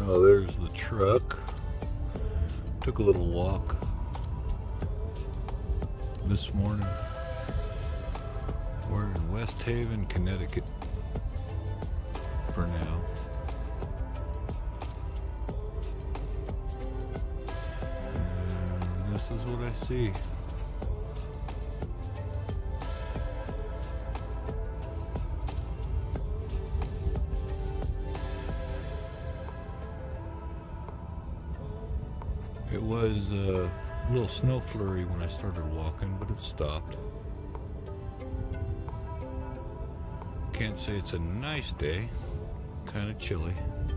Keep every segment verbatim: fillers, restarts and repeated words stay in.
Oh, there's the truck. Took a little walk this morning. We're in West Haven, Connecticut for now. And this is what I see. It was a little snow flurry when I started walking, but it stopped. Can't say it's a nice day. Kind of chilly.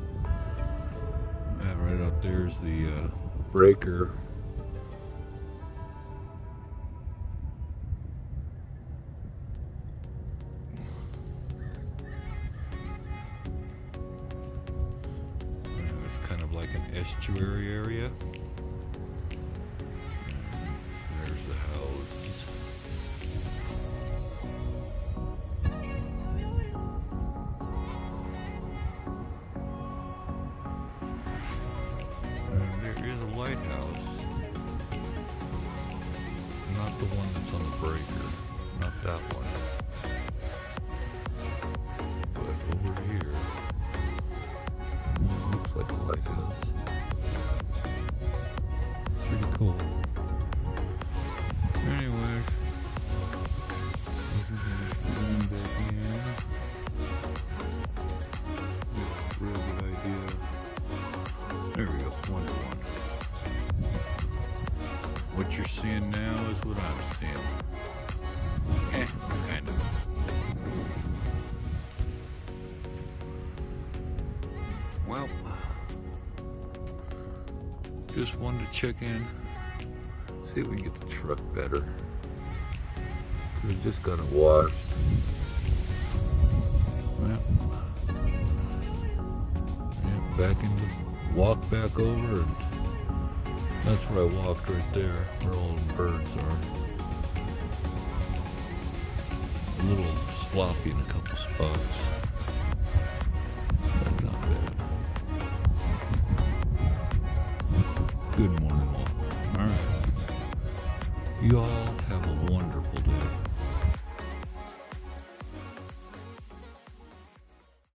That right out there is the uh, breaker. And it's kind of like an estuary area. There's the houses. And there is a lighthouse. Not the one that's on the breaker. Not that one. But over here, looks like a lighthouse. Pretty cool. Anyways, this is a room back in. Real good idea. There we go, one to one. What you're seeing now is what I'm seeing. Eh, kind of. Well, just wanted to check in. See if we can get the truck better. Cause it just got it washed. Well, yeah, back in the walk back over, and that's where I walked right there, where all the birds are. A little sloppy in a couple spots.